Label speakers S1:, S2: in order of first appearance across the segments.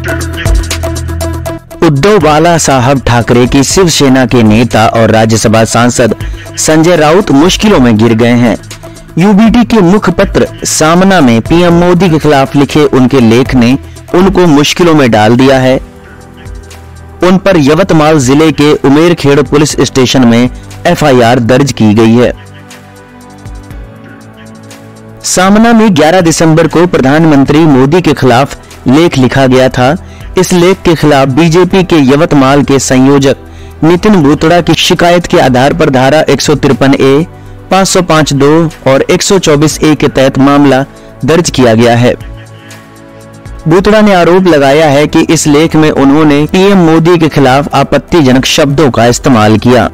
S1: उद्धव बाला साहब ठाकरे की शिवसेना के नेता और राज्यसभा सांसद संजय राउत मुश्किलों में गिर गए हैं। यूबीटी के मुखपत्र सामना में पीएम मोदी के खिलाफ लिखे उनके लेख ने उनको मुश्किलों में डाल दिया है। उन पर यवतमाल जिले के उमेरखेड़ पुलिस स्टेशन में एफआईआर दर्ज की गई है। सामना में 11 दिसंबर को प्रधानमंत्री मोदी के खिलाफ लेख लिखा गया था। इस लेख के खिलाफ बीजेपी के यवतमाल के संयोजक नितिन भूतड़ा की शिकायत के आधार पर धारा 153A, 505(2) और 124A के तहत मामला दर्ज किया गया है। भूतड़ा ने आरोप लगाया है कि इस लेख में उन्होंने पीएम मोदी के खिलाफ आपत्तिजनक शब्दों का इस्तेमाल किया।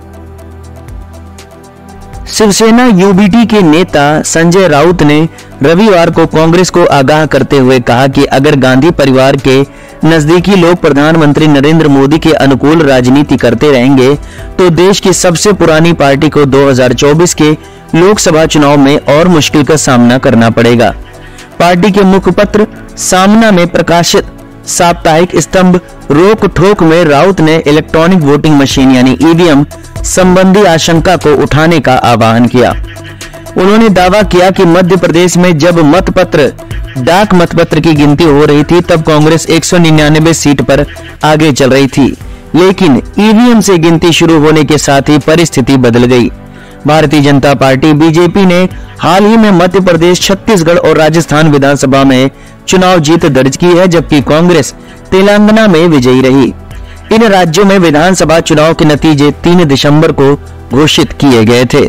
S1: शिवसेना यूबीटी के नेता संजय राउत ने रविवार को कांग्रेस को आगाह करते हुए कहा कि अगर गांधी परिवार के नजदीकी लोग प्रधानमंत्री नरेंद्र मोदी के अनुकूल राजनीति करते रहेंगे तो देश की सबसे पुरानी पार्टी को 2024 के लोकसभा चुनाव में और मुश्किल का सामना करना पड़ेगा। पार्टी के मुखपत्र सामना में प्रकाशित साप्ताहिक स्तंभ रोक ठोक में राउत ने इलेक्ट्रॉनिक वोटिंग मशीन यानी ईवीएम संबंधी आशंका को उठाने का आह्वान किया। उन्होंने दावा किया कि मध्य प्रदेश में जब डाक मतपत्र की गिनती हो रही थी तब कांग्रेस 199 सीट पर आगे चल रही थी, लेकिन ईवीएम से गिनती शुरू होने के साथ ही परिस्थिति बदल गई। भारतीय जनता पार्टी बीजेपी ने हाल ही में मध्य प्रदेश, छत्तीसगढ़ और राजस्थान विधानसभा में चुनाव जीत दर्ज की है, जबकि कांग्रेस तेलंगाना में विजयी रही। इन राज्यों में विधानसभा चुनाव के नतीजे 3 दिसंबर को घोषित किए गए थे।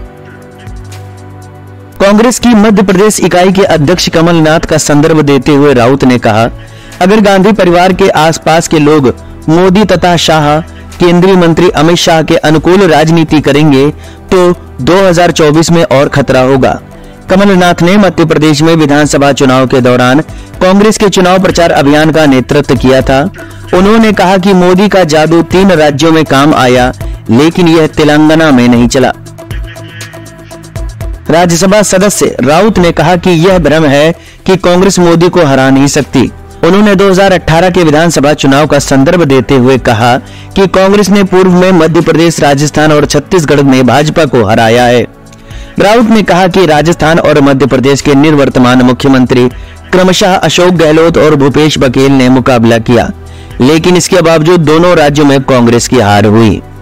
S1: कांग्रेस की मध्य प्रदेश इकाई के अध्यक्ष कमलनाथ का संदर्भ देते हुए राउत ने कहा, अगर गांधी परिवार के आसपास के लोग मोदी तथा शाह, केंद्रीय मंत्री अमित शाह के अनुकूल राजनीति करेंगे तो 2024 में और खतरा होगा। कमलनाथ ने मध्य प्रदेश में विधानसभा चुनाव के दौरान कांग्रेस के चुनाव प्रचार अभियान का नेतृत्व किया था। उन्होंने कहा कि मोदी का जादू 3 राज्यों में काम आया, लेकिन यह तेलंगाना में नहीं चला। राज्यसभा सदस्य राउत ने कहा कि यह भ्रम है कि कांग्रेस मोदी को हरा नहीं सकती। उन्होंने 2018 के विधानसभा चुनाव का संदर्भ देते हुए कहा कि कांग्रेस ने पूर्व में मध्य प्रदेश, राजस्थान और छत्तीसगढ़ में भाजपा को हराया है। राउत ने कहा कि राजस्थान और मध्य प्रदेश के निवर्तमान मुख्यमंत्री क्रमशः अशोक गहलोत और भूपेश बघेल ने मुकाबला किया, लेकिन इसके बावजूद दोनों राज्यों में कांग्रेस की हार हुई।